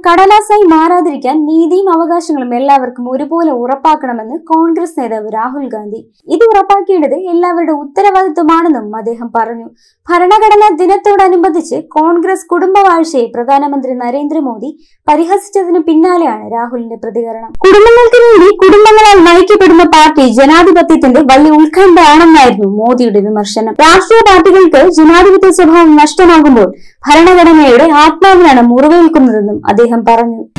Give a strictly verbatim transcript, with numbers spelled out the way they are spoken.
കടലാസായി മാറാതിരിക്കാൻ നീതിയും അവകാശങ്ങളും എല്ലാവർക്കും ഒരുപോലെ ഉറപ്പാക്കണമെന്ന് കോൺഗ്രസ് നേതാവ് രാഹുൽ ഗാന്ധി. ഇത് ഉറപ്പാക്കേണ്ടത് എല്ലാവരുടെ ഉത്തരവാദിത്വമാണെന്നും അദ്ദേഹം പറഞ്ഞു. ഭരണഘടനാ ദിനത്തോടനുബന്ധിച്ച് കോൺഗ്രസ് കുടുംബവാഴ്ചയെ പ്രധാനമന്ത്രി നരേന്ദ്രമോദി പരിഹസിച്ചതിന് പിന്നാലെയാണ് രാഹുലിന്റെ പ്രതികരണം. കുടുംബങ്ങൾക്ക് വേണ്ടി കുടുംബങ്ങളാൽ നയിക്കപ്പെടുന്ന പാർട്ടി ജനാധിപത്യത്തിന്റെ വലിയ ഉത്കണ്ഠയാണെന്നായിരുന്നു മോദിയുടെ വിമർശനം. രാഷ്ട്രീയ പാർട്ടികൾക്ക് ജനാധിപത്യ സ്വഭാവം നഷ്ടമാകുമ്പോൾ ഭരണഘടനയുടെ ആത്മാവിനാണ് മുറിവേൽക്കുന്നതെന്നും അദ്ദേഹം പറഞ്ഞു.